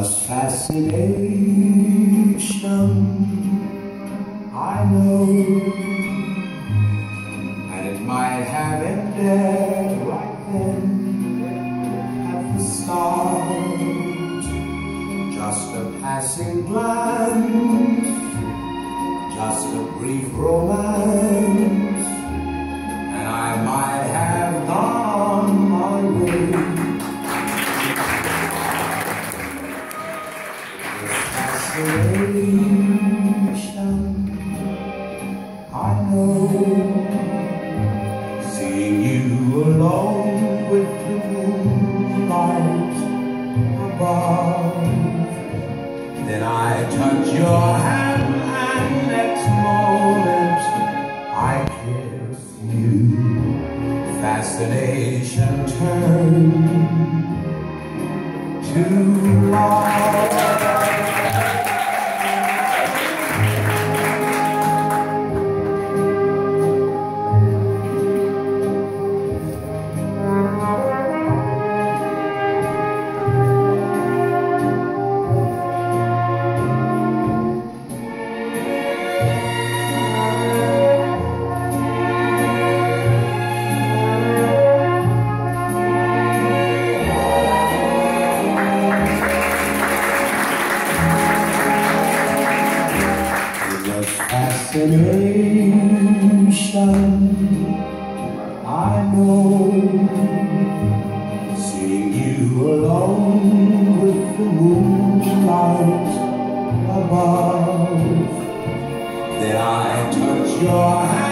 was fascination, I know, and it might have ended right then at the start. Just a passing glance, just a brief romance, and I might have gone my way. Fascination, I know, seeing you alone with the moonlight above. Then I touch your hand and next moment I kiss you. Fascination turned to love. Fascination, I know, seeing you alone with the moonlight above. Then I touch your hand